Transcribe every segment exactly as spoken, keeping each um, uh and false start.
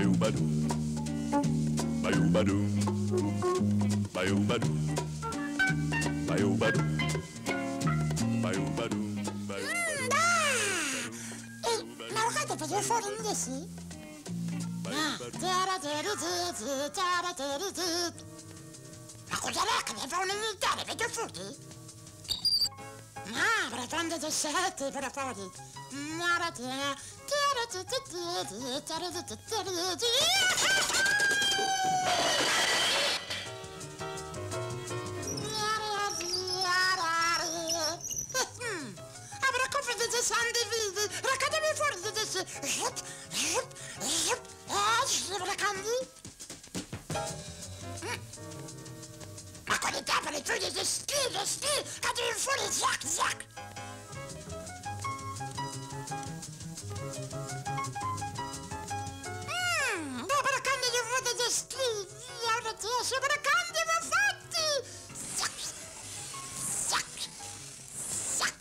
Bayou-badou, bayou-badou, bayou-badou, bayou-badou, bayou-badou, bayou-badou. Ma guardate, voglio fuori invece? Ma cos'è che mi fa un'unità? Vedo fuori? Ah, per quando ti senti, per fuori. Avrà confidente di santi vivi, raccatemi fuori di te. Ma con le tavole tu di schifo, schifo, catemi fuori, zac, zac. Mmm, dopo la candida fuori di schifo, ora ti esce per la candida fatti. Zac, zac, zac.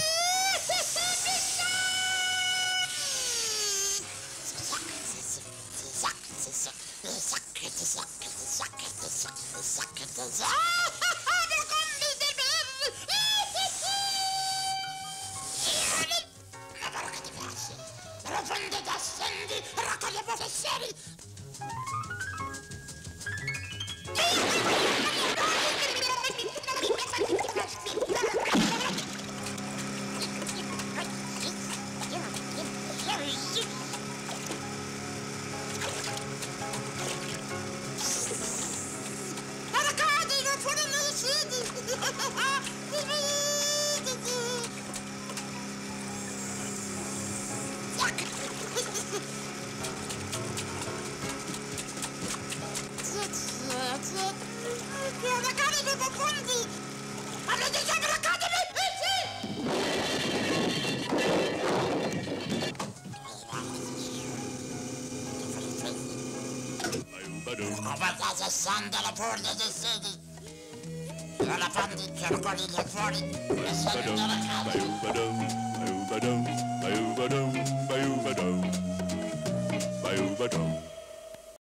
Sandala fuori da sedi. La fanti cercolina fuori e sento la casa. Bayou-badou, bayou-badou, bayou-badou, bayou-badou, bayou-badou.